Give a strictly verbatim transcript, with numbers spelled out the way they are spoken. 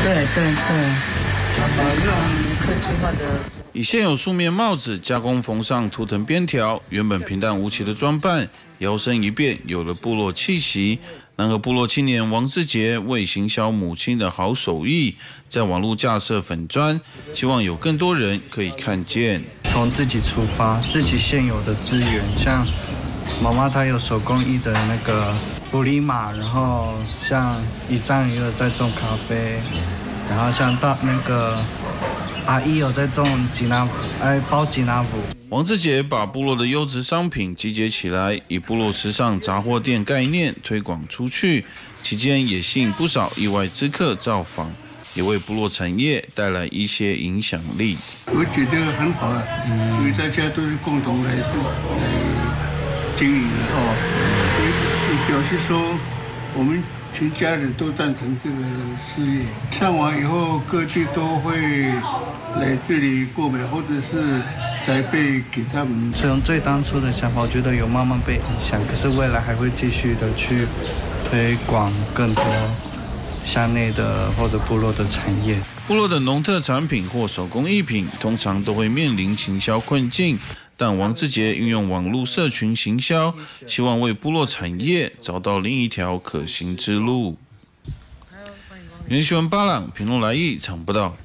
对对对，呃，用科技化的。 以现有素面帽子加工缝上图腾边条，原本平淡无奇的装扮，摇身一变，有了部落气息。南和部落青年王志杰为行销母亲的好手艺，在网络架设粉专，希望有更多人可以看见。 从自己出发，自己现有的资源，像妈妈她有手工艺的那个布里马，然后像姨丈也有在种咖啡，然后像大那个阿姨有在种吉拿哎包吉拿夫。 王志杰把部落的优质商品集结起来，以部落时尚杂货店概念推广出去，期间也吸引不少意外之客造访，也为部落产业带来一些影响力。 我觉得很好啊，嗯、因为大家都是共同来自来经营的哦，也也表示说我们全家人都赞成这个事业。上完以后，各地都会来这里购买，或者是宅配给他们。 从最当初的想法，我觉得有慢慢被影响，可是未来还会继续的去推广更多乡内的或者部落的产业。 部落的农特产品或手工艺品，通常都会面临行销困境。但王志杰运用网络社群行销，希望为部落产业找到另一条可行之路。原新闻巴朗评论来意，常不到。